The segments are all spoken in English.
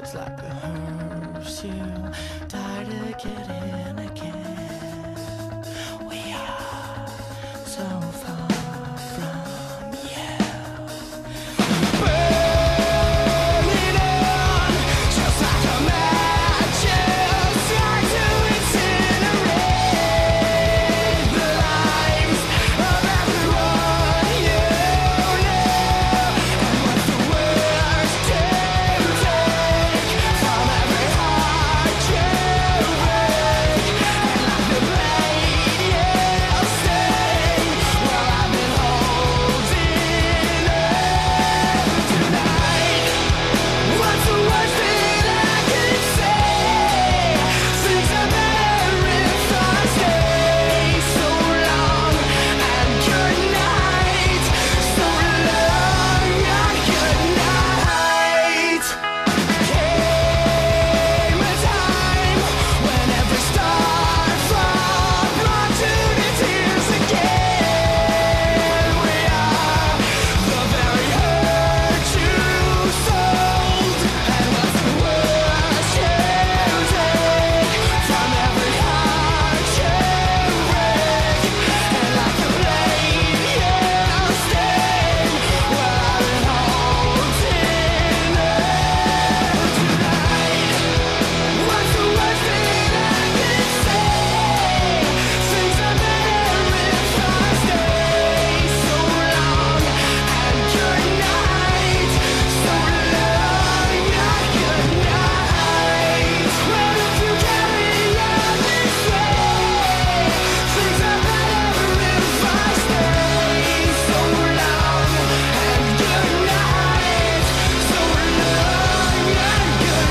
It's like a hearse, you die to get in again. We are so far from you. Burning on, just like a matches, try to incinerate the lives of everyone you know. And what's the worst to take from every heart you break? And like the blade you sting, well, I've been holding on tonight. What's the worst that I could say? Things are better if I stay. So long and good night. So long and good night. Came a time when every star fall brought to the tears again. We are the very hurt you sold. And what's the worst you take from every heart you break? And like the blade you sting, well, I've been holding on tonight. What's the worst that I could say? Things are better if I stay. So long and good night. So long and good night. Well, if you carry on this way, things are better if I stay. So long and good night. So long and good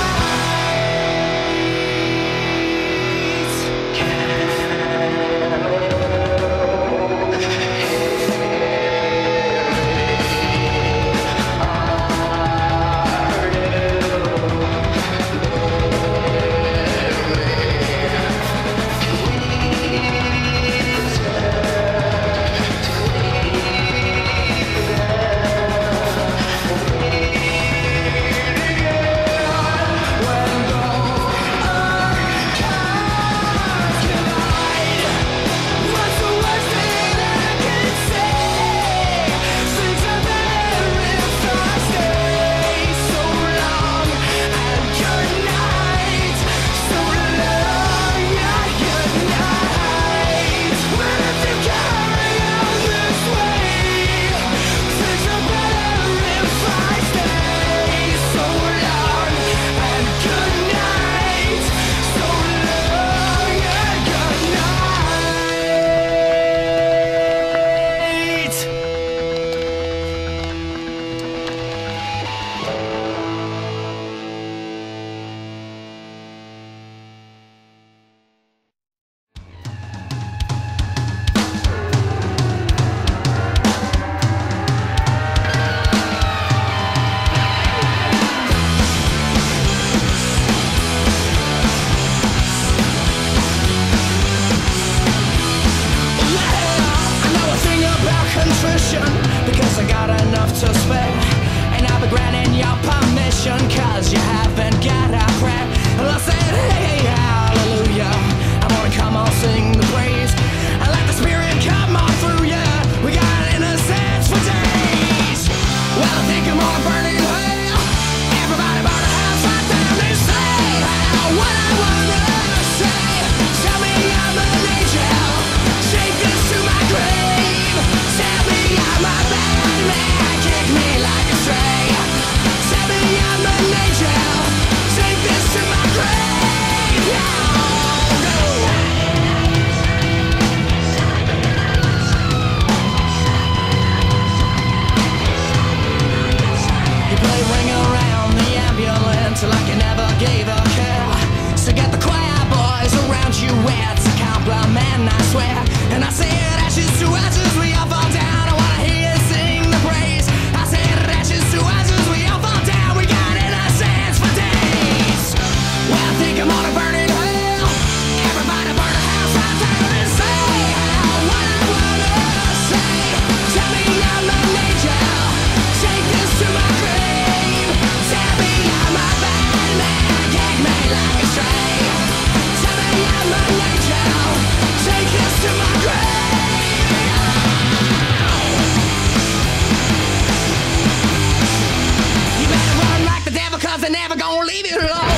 What's the worst that I could say? Things are better if I stay. So long and good night. So long and good night. Well, if you carry on this way, things are better if I stay. So long and good night. So long and good night. I know a thing about contrition because I got enough to spare. And I'll be granting your permission cause you haven't got a prayer. And I said, hey, hallelujah. I wanna come on, sing the praise. I let the spirit come on through ya. We got innocence for days. Well, I think I'm gonna burn in hell. Everybody burn a house right down and say what I wanna say. Tell me I'm an angel. Take this to my grave. Tell me I'm a bad man. Kick me like a stray. Tell me I'm an angel. Take this to my grave. Oh, no. You play ring around the ambulance like you never gave a care. So get the choir boys around you. It's a compliment, I swear. And I said ashes to ashes, we all fall down. I wanna hear you sing the praise. I said ashes to ashes, we all fall down. We got innocence for days. Well, I think I'm gonna burn in hell. Everybody burn a house right down and say what I wanna say. Tell me I'm an angel. Take this to my grave. Tell me I'm a bad leave you alone.